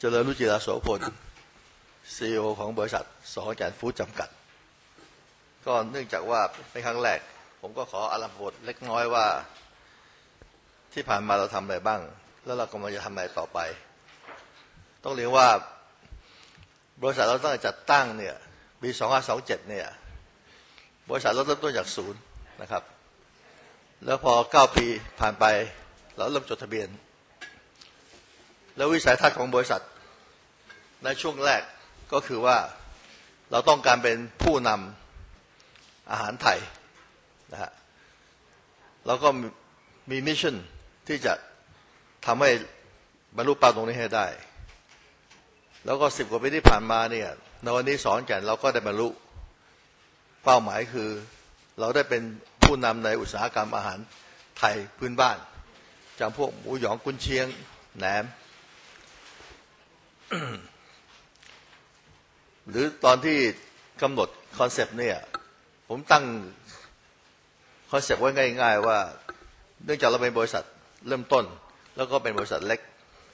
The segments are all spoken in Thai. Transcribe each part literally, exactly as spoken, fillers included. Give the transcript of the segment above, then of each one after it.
เจริญรุจิราโสพล ซี อี โอ ของบริษัทสอแกนฟู้ดจำกัดก็เนื่องจากว่าเป็นครั้งแรกผมก็ขออารัมภบทเล็กน้อยว่าที่ผ่านมาเราทำอะไรบ้างแล้วเรากำลังจะทำอะไรต่อไปต้องเรียกว่าบริษัทเราตั้งแต่จัดตั้งเนี่ยปีสองพันห้าร้อยยี่สิบเจ็ดเนี่ยบริษัทเราเริ่มต้นจากศูนย์นะครับแล้วพอเก้าปีผ่านไปเราเริ่มจดทะเบียนแล้ววิสัยทัศน์ของบริษัทในช่วงแรกก็คือว่าเราต้องการเป็นผู้นำอาหารไทยนะฮะแล้วก็มีมิชชั่นที่จะทำให้บรรลุเป้าตรงนี้ให้ได้แล้วก็สิบกว่าปีที่ผ่านมาเนี่ยในวันนี้สอนแก่นเราก็ได้บรรลุเป้าหมายคือเราได้เป็นผู้นำในอุตสาหกรรมอาหารไทยพื้นบ้านจำพวกหมูหยองกุนเชียงแหนม หรือตอนที่กำหนดคอนเซปต์เนี่ยผมตั้งคอนเซปต์ไว้ง่ายๆว่าเนื่องจากเราเป็นบริษัทเริ่มต้นแล้วก็เป็นบริษัทเล็ก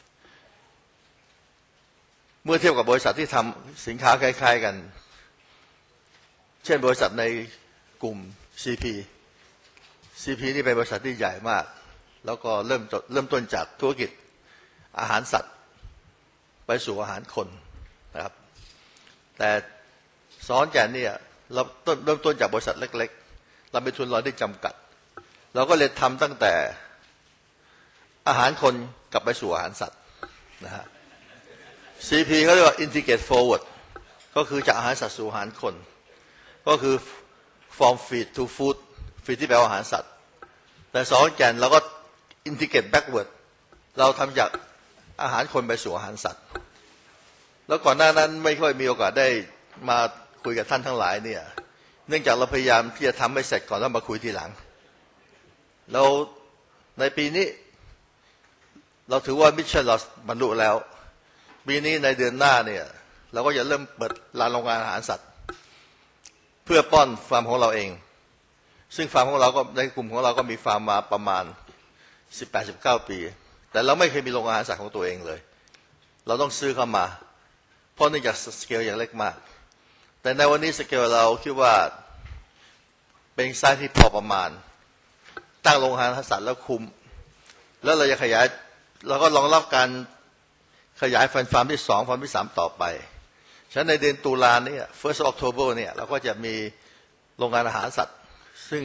เมื่อเทียบกับบริษัทที่ทำสินค้าคล้ายๆกันเช่นบริษัทในกลุ่ม ซี พี ซี พี นี่เป็นบริษัทที่ใหญ่มากแล้วก็เริ่มเริ่มต้นจากธุรกิจอาหารสัตว์ไปสู่อาหารคนนะครับแต่สอนแก่นเนี่ยเราต้นเริ่มต้นจากบริษัทเล็กๆเราเป็นทุนรอยที่จำกัดเราก็เลยทำตั้งแต่อาหารคนกลับไปสู่อาหารสัตว์นะฮะ ซี พี เขาเรียกว่า integrate forward ก็คือจากอาหารสัตว์สู่อาหารคนก็คือ from feed to food feed ที่แปลว่าอาหารสัตว์แต่สอนแก่นเราก็ integrate backward เราทำจากอาหารคนไปสู่อาหารสัตว์แล้วก่อนหน้านั้นไม่ค่อยมีโอกาสได้มาคุยกับท่านทั้งหลายเนี่ยเนื่องจากเราพยายามที่จะทำให้เสร็จก่อนแล้วมาคุยทีหลังแล้วในปีนี้เราถือว่ามิชชั่นเราบรรลุแล้วปีนี้ในเดือนหน้าเนี่ยเราก็จะเริ่มเปิดร้านโรงงานอาหารสัตว์เพื่อป้อนฟาร์มของเราเองซึ่งฟาร์มของเราก็ในกลุ่มของเราก็มีฟาร์มมาประมาณ สิบแปด สิบเก้า ปีแต่เราไม่เคยมีโรงงานอาหารสัตว์ของตัวเองเลยเราต้องซื้อเข้ามาเพราะเนื่องจากสเกลอย่างเล็กมากแต่ในวันนี้สเกลเราคิดว่าเป็นไซส์ที่พอประมาณตั้งโรงงานอาหารสัตว์แล้วคุมแล้วเราจะขยายเราก็รองรับการขยายฟาร์มที่สองฟาร์มที่สามต่อไปฉะนั้นในเดือนตุลาเนี่ย first October เนี่ยเราก็จะมีโรงงานอาหารสัตว์ซึ่ง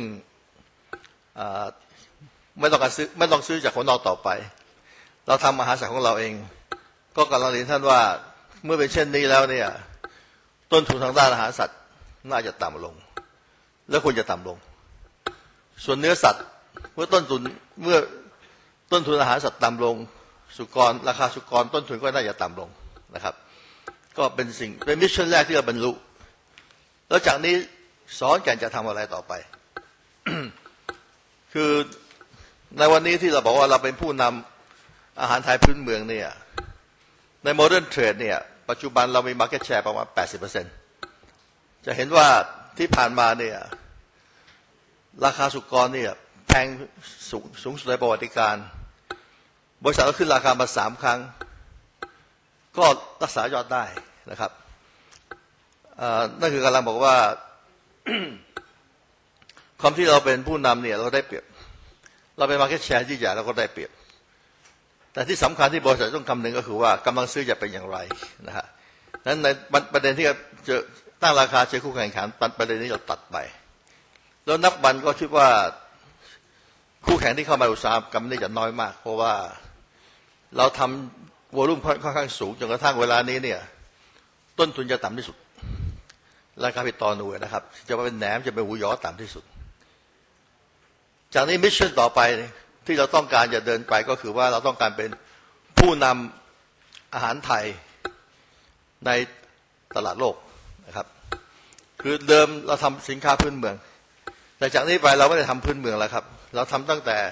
ไม่ต้องการซื้อไม่ต้องซื้อจากคนนอกต่อไปเราทำอาหารสัตว์ของเราเองก็กำลังเรียนท่านว่าเมื่อเป็นเช่นนี้แล้วเนี่ยต้นทุนทางด้านอาหารสัตว์น่าจะต่ำลงและควรจะต่ำลงส่วนเนื้อสัตว์เมื่อต้นทุนเมื่อต้นทุนอาหารสัตว์ต่ำลงสุกรราคาสุกรต้นทุนก็น่าจะต่ำลงนะครับก็เป็นสิ่งเป็นมิชชั่นแรกที่เราบรรลุแล้วจากนี้สอนแก่นจะทำอะไรต่อไป คือในวันนี้ที่เราบอกว่าเราเป็นผู้นำอาหารไทยพื้นเมืองเนี่ยในโมเดิร์นเทรดเนี่ยปัจจุบันเรามี market share ประมาณ แปดสิบเปอร์เซ็นต์ จะเห็นว่าที่ผ่านมาเนี่ยราคาสุกรเนี่ยแพงสูงสูงสุดในประวัติการบริษัทก็ขึ้นราคามาสามครั้งก็รักษายอดได้นะครับนั่นคือกำลังบอกว่า ความที่เราเป็นผู้นำเนี่ยเราได้เปรียบเราเป็น market share ที่ใหญ่เราก็ได้เปรียบแต่ที่สำคัญที่บริษัทต้องคำนึงก็คือว่ากำลังซื้อจะเป็นอย่างไรนะฮะนั้นในประเด็นที่จะตั้งราคาเจอคู่แข่งขันประเด็นนี้เราตัดไปแล้วนับวันก็คิดว่าคู่แข่งที่เข้ามาอุตสาหกรรมนี้จะน้อยมากเพราะว่าเราทำวอลุ่มค่อนข้างสูงจนกระทั่งเวลานี้เนี่ยต้นทุนจะต่ำที่สุดราคาผิดต่อหน่วยนะครับจะเป็นแหนมจะเป็นหมูยอต่ำที่สุดจากนี้มิชชั่นต่อไปที่เราต้องการจะเดินไปก็คือว่าเราต้องการเป็นผู้นำอาหารไทยในตลาดโลกนะครับคือเดิมเราทำสินค้าพื้นเมืองแต่จากนี้ไปเราไม่ได้ทำพื้นเมืองแล้วครับเราทำตั้งแต่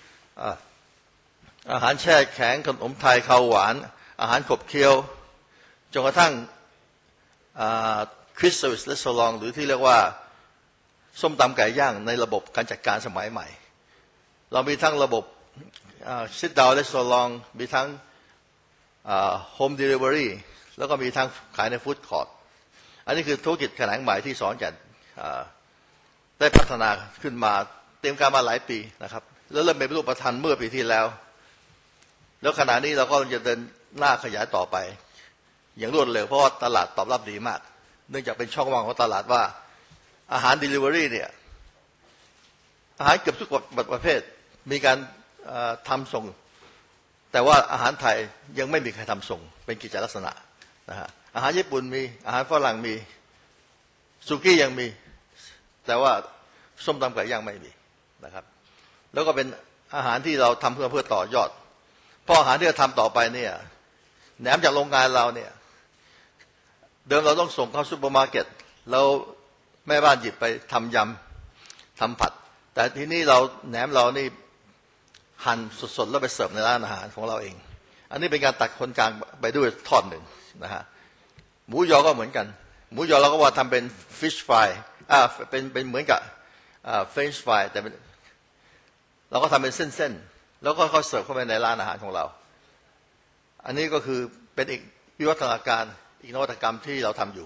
อาหารแช่แข็งขนมไทยข้าวหวานอาหารขบเคี้ยวจนกระทั่งคริสต์วิสและโซลองหรือที่เรียกว่าส้มตำไก่ย่างในระบบการจัดการสมัยใหม่เรามีทั้งระบบซิดดาวและโซลองมีทั้งโฮมเดลิเวอรี่แล้วก็มีทั้งขายในฟู้ดคอร์ทอันนี้คือธุรกิจแขนงใหม่ที่สอนแก่นได้พัฒนาขึ้นมาเตรียมการมาหลายปีนะครับแล้วเริ่มเป็นรูปธรรมเมื่อปีที่แล้วแล้วขณะนี้เราก็จะเดินหน้าขยายต่อไปอย่างรวดเร็วเพราะว่าตลาดตอบรับดีมากเนื่องจากเป็นช่องว่างของตลาดว่าอาหาร delivery เนี่ยอาหารเกือบทุกประเภทมีการทำส่งแต่ว่าอาหารไทยยังไม่มีใครทำส่งเป็นกิจลักษณะนะฮะอาหารญี่ปุ่นมีอาหารฝรั่งมีสุกี้ยังมีแต่ว่าส้มตำไก่ย่างไม่มีนะครับแล้วก็เป็นอาหารที่เราทำเพื่อเพื่อต่อยอดเพราะอาหารที่เราทำต่อไปเนี่ยแหนมจากโรงงานเราเนี่ยเดิมเราต้องส่งเข้าซูเปอร์มาร์เก็ตแล้วแม่บ้านหยิบไปทำยำทำผัดแต่ที่นี่เราแหนมเรานี่หั่นสดๆแล้วไปเสิร์ฟในร้านอาหารของเราเองอันนี้เป็นการตัดคนกลางไปด้วยทอดหนึ่งนะฮะหมูยอก็เหมือนกันหมูยอเราก็ว่าทำเป็นฟิชฟรายอ่าเป็นเป็นเหมือนกับอ่าเฟรนช์ฟรายแต่เราก็ทำเป็นเส้นๆแล้วก็เขาเสิร์ฟเข้าไปในร้านอาหารของเราอันนี้ก็คือเป็นอีกวิวัฒนาการอีกนวัตกรรมที่เราทำอยู่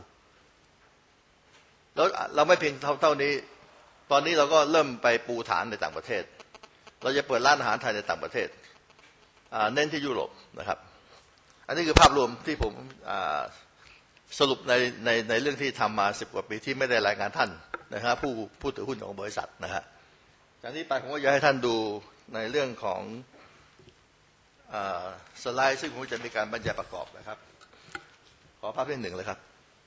แล้วเราไม่เพียงเท่านี้ตอนนี้เราก็เริ่มไปปูฐานในต่างประเทศเราจะเปิดร้านอาหารไทยในต่างประเทศเน้นที่ยุโรปนะครับอันนี้คือภาพรวมที่ผมสรุปในในในเรื่องที่ทำมาสิบกว่าปีที่ไม่ได้รายงานท่านนะครับผู้ผู้ถือหุ้นของบริษัทนะฮะจากนี้ไปผมก็อยากให้ท่านดูในเรื่องของสไลด์ซึ่งผมจะมีการบรรยายประกอบนะครับขอภาพที่หนึ่งเลยครับ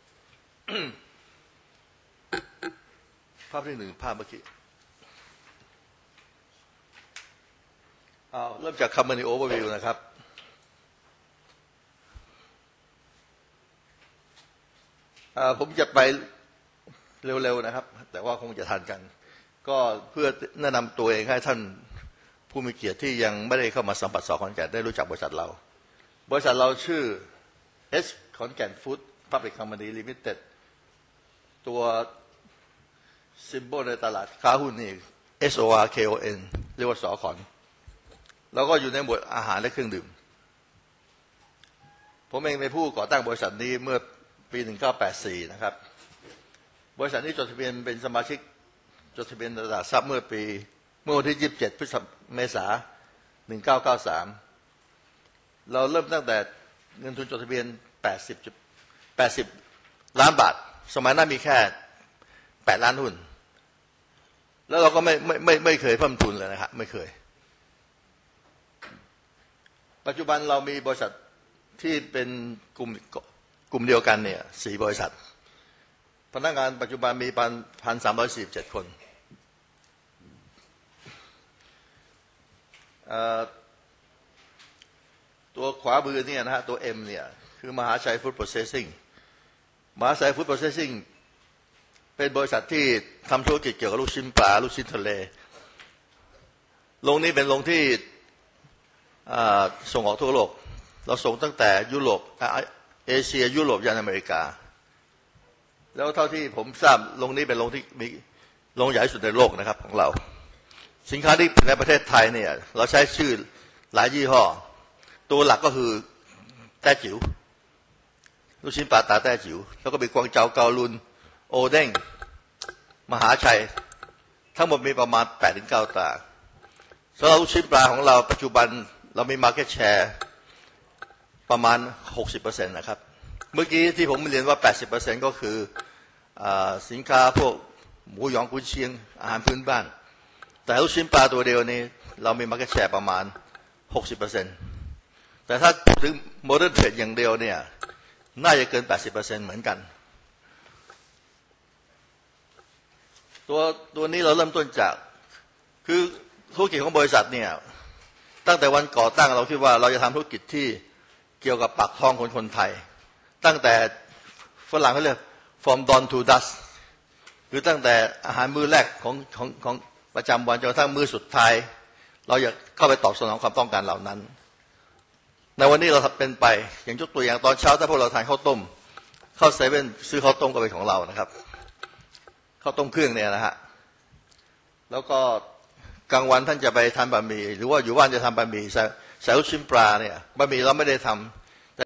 ภาพที่หนึ่งภาพเมื่อกี้เริ่มจาก Company Overview นะครับผมจะไปเร็วๆนะครับแต่ว่าคงจะทันกันก็เพื่อแนะนำตัวเองให้ท่านผู้มีเกียรติที่ยังไม่ได้เข้ามาสัมผัสสอขอนแก่นได้รู้จักบริษัทเราบริษัทเราชื่อ S ขอนแก่น Food Public Company Limited ตัวซิมโบลในตลาดค้าหุ้นนี่ S O R K O N เรียกว่าสอขอนแล้วก็อยู่ในหมวดอาหารและเครื่องดื่มผมเองเป็นผู้ก่อตั้งบริษัทนี้เมื่อปีหนึ่งพันเก้าร้อยแปดสิบสี่นะครับบริษัทนี้จดทะเบียนเป็นสมาชิกจดทะเบียนตลาดทรัพย์เมื่อปีเมื่อวันที่ยี่สิบเจ็ดพฤษภาคมเมษายนหนึ่งพันเก้าร้อยเก้าสิบสามเราเริ่มตั้งแต่เงินทุนจดทะเบียนแปดสิบ แปดสิบล้านบาทสมัยนั้นมีแค่แปดล้านหุ้นแล้วเราก็ไม่ไม่ไม่ไม่เคยเพิ่มทุนเลยนะครับไม่เคยปัจจุบันเรามีบริษัทที่เป็นกลุ่มกลุ่มเดียวกันเนี่ยสี่บริษัทพนักงานปัจจุบันมีพันพันสามร้อยสี่สิบเจ็ดคนตัวขวามือเนี่ยนะฮะตัว M เนี่ยคือมหาชัยฟู้ดโปรเซสซิ่งมหาชัยฟู้ดโปรเซสซิ่งเป็นบริษัทที่ทำธุรกิจเกี่ยวกับลูกชิ้นปลาลูกชิ้นทะเลโรงนี้เป็นโรงที่ส่งออกทั่วโลกเราส่งตั้งแต่ยุโรปเอเชียยุโรปยันอเมริกาแล้วเท่าที่ผมทราบโรงนี้เป็นโรงที่มีโรงใหญ่ที่สุดในโลกนะครับของเราสินค้าที่ในประเทศไทยเนี่ยเราใช้ชื่อหลายยี่ห้อตัวหลักก็คือแต้จิ๋วลูกชิ้นปลาตาแต้จิ๋วแล้วก็มีกวางเจาเกาลุนโอเด้งมหาชัยทั้งหมดมีประมาณ แปดถึงเก้า ตาสำหรับลูกชิ้นปลาของเราปัจจุบันเรามี market share ประมาณ หกสิบเปอร์เซ็นต์ นะครับเมื่อกี้ที่ผมเรียนว่า แปดสิบเปอร์เซ็นต์ ก็คือสินค้าพวกหมูหยองกุนเชียงอาหารพื้นบ้านแต่ลูกชิ้นปลาตัวเดียวนี้เรามี market share ประมาณ หกสิบเปอร์เซ็นต์ แต่ถ้าถึง modern trade อย่างเดียวเนี่ยน่าจะเกิน แปดสิบเปอร์เซ็นต์ เหมือนกันตัวตัวนี้เราเริ่มต้นจากคือธุรกิจของบริษัทเนี่ยตั้งแต่วันก่อตั้งเราคิดว่าเราจะทำธุรกิจที่เกี่ยวกับปากท้องคนคนไทยตั้งแต่ฝรั่งเขาเรียก from dawn to dusk คือตั้งแต่อาหารมื้อแรกของของของประจำวันจนกระทั่งมื้อสุดท้ายเราอยากเข้าไปตอบสนองความต้องการเหล่านั้นในวันนี้เราเป็นไปอย่างยกตัวอย่างตอนเช้าถ้าพวกเราทานข้าวต้มเข้าเซเว่นซื้อข้าวต้มก็เป็นของเรานะครับข้าวต้มเครื่องเนี่ยนะฮะแล้วก็กลางวันท่านจะไปทานบะหมี่หรือว่าอยู่บ้านจะทำบะหมี่ใส่ลูกชิ้นปลาเนี่ยบะหมี่เราไม่ได้ท